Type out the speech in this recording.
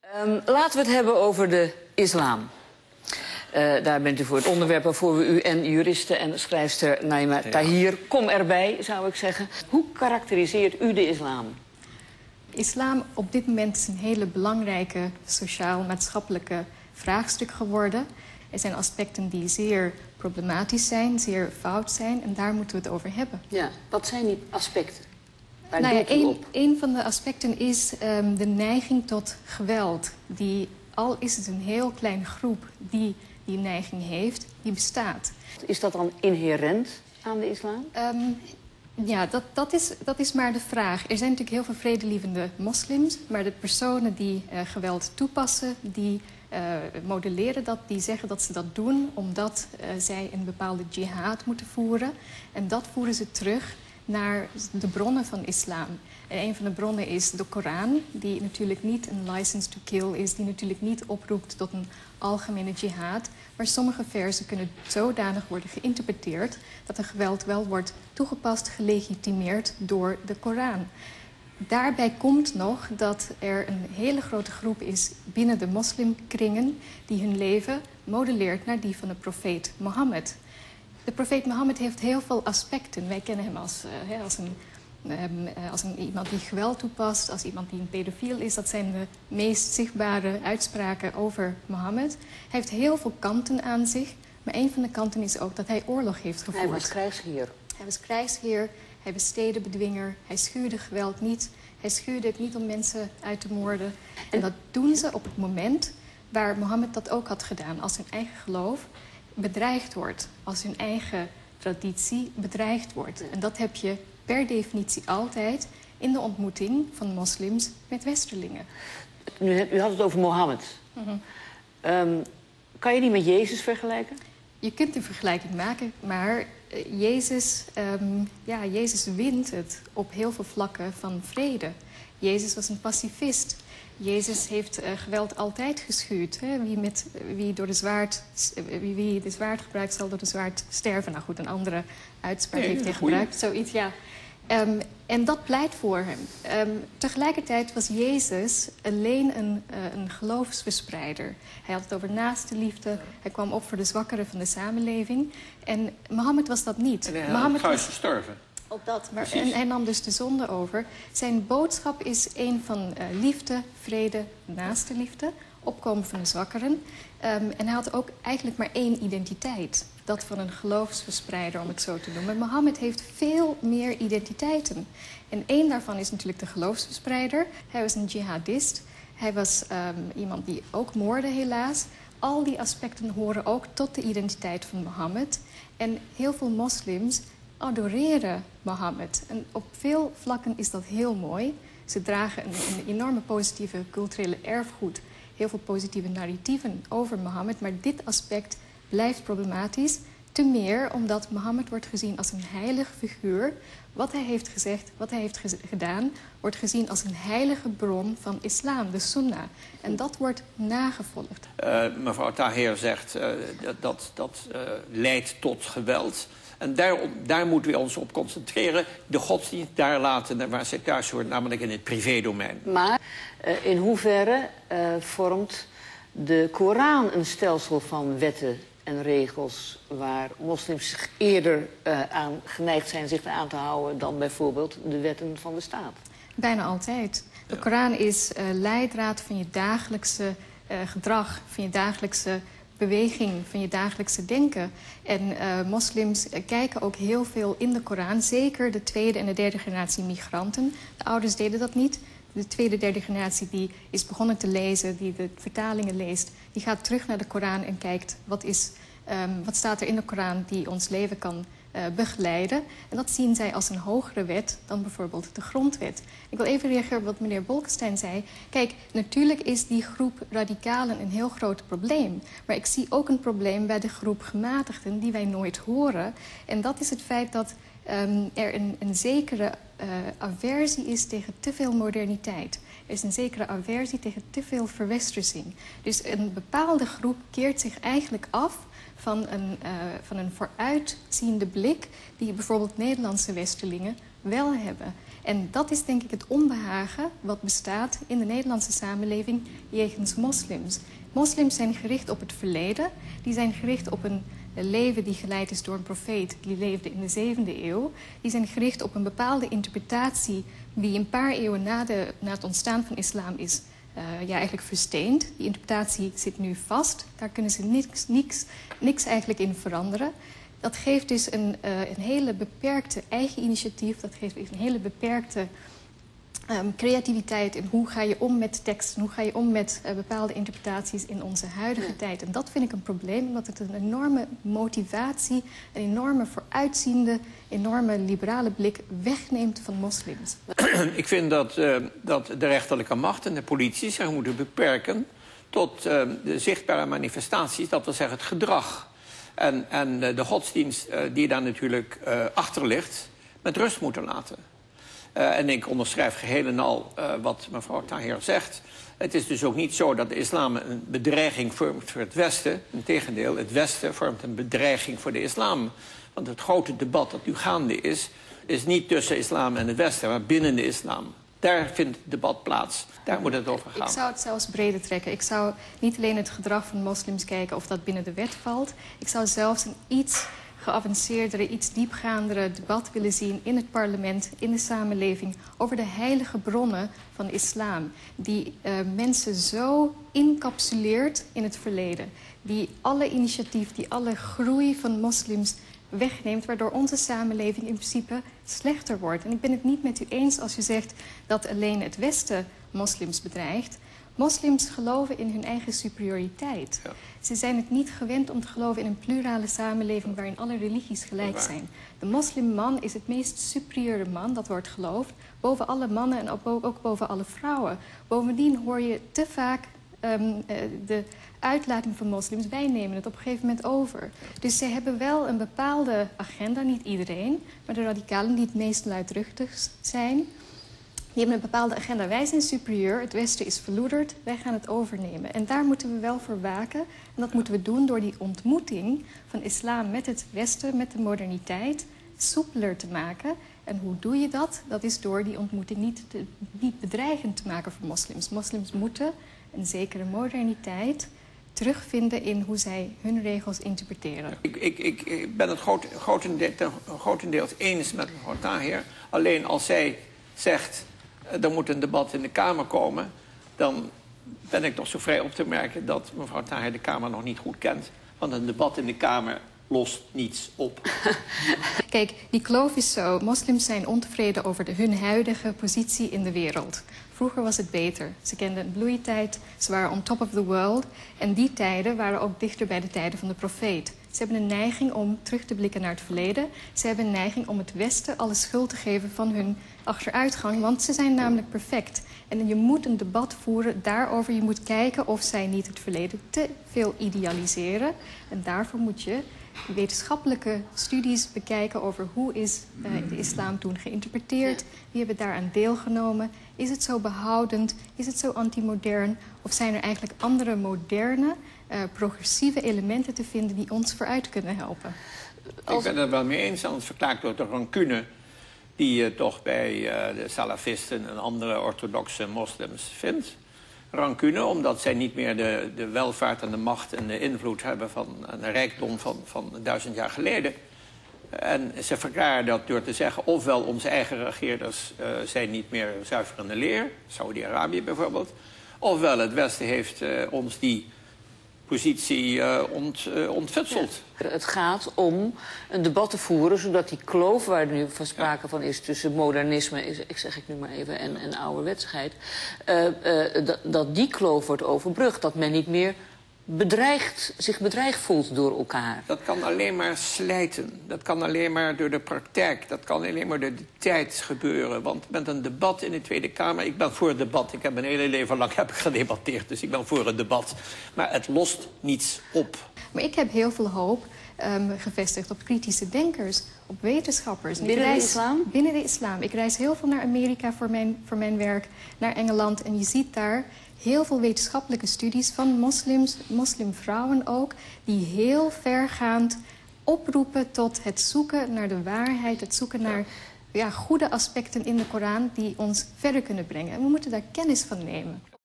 Laten we het hebben over de islam. Daar bent u voor het onderwerp waarvoor we u en juriste en schrijfster Naima Tahir. Kom erbij, zou ik zeggen. Hoe karakteriseert u de islam? Islam op dit moment is een hele belangrijke sociaal-maatschappelijke vraagstuk geworden. Er zijn aspecten die zeer problematisch zijn, zeer fout zijn. En daar moeten we het over hebben. Ja, wat zijn die aspecten? Een van de aspecten is de neiging tot geweld. Die, al is het een heel kleine groep die die neiging heeft, die bestaat. Is dat dan inherent aan de islam? Ja, dat is maar de vraag. Er zijn natuurlijk heel veel vredelievende moslims, maar de personen die geweld toepassen, die modelleren dat, die zeggen dat ze dat doen omdat zij een bepaalde jihad moeten voeren. En dat voeren ze terug naar de bronnen van islam. En een van de bronnen is de Koran, die natuurlijk niet een license to kill is, die natuurlijk niet oproept tot een algemene jihad. Maar sommige versen kunnen zodanig worden geïnterpreteerd dat er geweld wel wordt toegepast, gelegitimeerd door de Koran. Daarbij komt nog dat er een hele grote groep is binnen de moslimkringen die hun leven modelleert naar die van de profeet Mohammed. De profeet Mohammed heeft heel veel aspecten. Wij kennen hem als iemand die geweld toepast, als iemand die een pedofiel is. Dat zijn de meest zichtbare uitspraken over Mohammed. Hij heeft heel veel kanten aan zich, maar een van de kanten is ook dat hij oorlog heeft gevoerd. Hij was krijgsheer. Hij was krijgsheer, hij was stedenbedwinger, hij schuwde geweld niet. Hij schuwde het niet om mensen uit te moorden. En dat doen ze op het moment waar Mohammed dat ook had gedaan, als hun eigen geloof bedreigd wordt, als hun eigen traditie bedreigd wordt. En dat heb je per definitie altijd in de ontmoeting van moslims met westerlingen. U had het over Mohammed. Kan je die met Jezus vergelijken? Je kunt een vergelijking maken, maar Jezus wint het op heel veel vlakken van vrede. Jezus was een pacifist. Jezus heeft geweld altijd geschuwd. Hè? Wie de zwaard gebruikt, zal door de zwaard sterven. Nou goed, een andere uitspraak heeft hij gebruikt. Zoiets, ja. En dat pleit voor hem. Tegelijkertijd was Jezus alleen een geloofsverspreider. Hij had het over naaste liefde. Hij kwam op voor de zwakkeren van de samenleving. En Mohammed was dat niet. En hij had kruis gestorven. Op dat. En hij nam dus de zonde over. Zijn boodschap is een van liefde, vrede, naaste liefde. Opkomen van de zwakkeren. En hij had ook eigenlijk maar één identiteit. Dat van een geloofsverspreider, om het zo te noemen. Mohammed heeft veel meer identiteiten. En één daarvan is natuurlijk de geloofsverspreider. Hij was een jihadist. Hij was iemand die ook moordde, helaas. Al die aspecten horen ook tot de identiteit van Mohammed. En heel veel moslims adoreren Mohammed. En op veel vlakken is dat heel mooi. Ze dragen een enorme positieve culturele erfgoed. Heel veel positieve narratieven over Mohammed. Maar dit aspect blijft problematisch. Te meer omdat Mohammed wordt gezien als een heilig figuur. Wat hij heeft gezegd, wat hij heeft gedaan, wordt gezien als een heilige bron van islam, de sunnah. En dat wordt nagevolgd. Mevrouw Tahir zegt dat leidt tot geweld. En daar moeten we ons op concentreren. De godsdienst daar laten waar ze thuis hoort, namelijk in het privédomein. Maar in hoeverre vormt de Koran een stelsel van wetten en regels waar moslims zich eerder aan geneigd zijn zich aan te houden dan bijvoorbeeld de wetten van de staat? Bijna altijd. De Koran is leidraad van je dagelijkse gedrag, van je dagelijkse beweging, van je dagelijkse denken. En moslims kijken ook heel veel in de Koran. Zeker de tweede en de derde generatie migranten. De ouders deden dat niet. De tweede, derde generatie die is begonnen te lezen, die de vertalingen leest, die gaat terug naar de Koran en kijkt wat staat er in de Koran die ons leven kan begeleiden. En dat zien zij als een hogere wet dan bijvoorbeeld de grondwet. Ik wil even reageren op wat meneer Bolkestein zei. Kijk, natuurlijk is die groep radicalen een heel groot probleem. Maar ik zie ook een probleem bij de groep gematigden die wij nooit horen. En dat is het feit dat er een zekere aversie is tegen te veel moderniteit. Er is een zekere aversie tegen te veel verwestersing. Dus een bepaalde groep keert zich eigenlijk af van een vooruitziende blik die bijvoorbeeld Nederlandse westerlingen wel hebben. En dat is denk ik het onbehagen wat bestaat in de Nederlandse samenleving jegens moslims. Moslims zijn gericht op het verleden. Die zijn gericht op een leven die geleid is door een profeet die leefde in de 7e eeuw. Die zijn gericht op een bepaalde interpretatie die een paar eeuwen na het ontstaan van islam is eigenlijk versteend. Die interpretatie zit nu vast. Daar kunnen ze niks eigenlijk in veranderen. Dat geeft dus een hele beperkte eigen initiatief. Dat geeft een hele beperkte creativiteit in hoe ga je om met teksten, hoe ga je om met bepaalde interpretaties in onze huidige tijd. En dat vind ik een probleem, omdat het een enorme motivatie, een enorme vooruitziende, enorme liberale blik wegneemt van moslims. Ik vind dat de rechterlijke macht en de politie zich moeten beperken tot de zichtbare manifestaties, dat wil zeggen het gedrag. En de godsdienst die daar natuurlijk achter ligt, met rust moeten laten. En ik onderschrijf geheel en al wat mevrouw Taher zegt. Het is dus ook niet zo dat de islam een bedreiging vormt voor het Westen. Integendeel, het Westen vormt een bedreiging voor de islam. Want het grote debat dat nu gaande is niet tussen islam en het Westen, maar binnen de islam. Daar vindt het debat plaats. Daar moet het over gaan. Ik zou het zelfs breder trekken. Ik zou niet alleen het gedrag van moslims kijken of dat binnen de wet valt. Ik zou zelfs een iets geavanceerdere, iets diepgaandere debat willen zien in het parlement, in de samenleving, over de heilige bronnen van de islam. Die mensen zo encapsuleert in het verleden. Die alle initiatief, die alle groei van moslims wegneemt, waardoor onze samenleving in principe slechter wordt. En ik ben het niet met u eens als u zegt dat alleen het Westen moslims bedreigt. Moslims geloven in hun eigen superioriteit. Ja. Ze zijn het niet gewend om te geloven in een plurale samenleving waarin alle religies gelijk zijn. De moslimman is het meest superieure man, dat wordt geloofd, boven alle mannen en ook boven alle vrouwen. Bovendien hoor je te vaak de uitlating van moslims, wij nemen het op een gegeven moment over. Dus ze hebben wel een bepaalde agenda, niet iedereen, maar de radicalen die het meest luidruchtig zijn, die hebben een bepaalde agenda. Wij zijn superieur, het Westen is verloederd, wij gaan het overnemen. En daar moeten we wel voor waken. En dat moeten we doen door die ontmoeting van islam met het Westen, met de moderniteit, soepeler te maken. En hoe doe je dat? Dat is door die ontmoeting niet bedreigend te maken voor moslims. Moslims moeten een zekere moderniteit terugvinden in hoe zij hun regels interpreteren. Ik ben het grotendeels eens met mevrouw Taher. Alleen als zij zegt, er moet een debat in de Kamer komen, dan ben ik toch zo vrij op te merken dat mevrouw Taher de Kamer nog niet goed kent. Want een debat in de Kamer lost niets op. Kijk, die kloof is zo. Moslims zijn ontevreden over hun huidige positie in de wereld. Vroeger was het beter. Ze kenden een bloeitijd, ze waren on top of the world. En die tijden waren ook dichter bij de tijden van de profeet. Ze hebben een neiging om terug te blikken naar het verleden. Ze hebben een neiging om het Westen alle schuld te geven van hun achteruitgang. Want ze zijn namelijk perfect. En je moet een debat voeren daarover. Je moet kijken of zij niet het verleden te veel idealiseren. En daarvoor moet je wetenschappelijke studies bekijken over hoe is de islam toen geïnterpreteerd. Wie hebben daaraan deelgenomen? Is het zo behoudend? Is het zo antimodern? Of zijn er eigenlijk andere moderne, progressieve elementen te vinden die ons vooruit kunnen helpen? Ik ben het wel mee eens, anders verklaart door de rancune die je toch bij de salafisten en andere orthodoxe moslims vindt. Rancune, omdat zij niet meer de welvaart en de macht en de invloed hebben van een rijkdom van 1000 jaar geleden. En ze verklaren dat door te zeggen, ofwel onze eigen regeerders zijn niet meer zuiver in de leer, Saudi-Arabië bijvoorbeeld, ofwel het Westen heeft ons die positie ontfutseld. Ja. Het gaat om een debat te voeren, zodat die kloof waar er nu van sprake van is tussen modernisme, ik nu maar even, en ouderwetsigheid, dat die kloof wordt overbrugd. Dat men niet meer zich bedreigd voelt door elkaar. Dat kan alleen maar slijten. Dat kan alleen maar door de praktijk. Dat kan alleen maar door de tijd gebeuren. Want met een debat in de Tweede Kamer, ik ben voor het debat. Ik heb mijn hele leven lang gedebatteerd, dus ik ben voor het debat. Maar het lost niets op. Maar ik heb heel veel hoop gevestigd op kritische denkers, op wetenschappers. Binnen de islam? Binnen de islam. Ik reis heel veel naar Amerika voor mijn werk, naar Engeland. En je ziet daar heel veel wetenschappelijke studies van moslims, moslimvrouwen ook, die heel vergaand oproepen tot het zoeken naar de waarheid, het zoeken naar goede aspecten in de Koran die ons verder kunnen brengen. En we moeten daar kennis van nemen.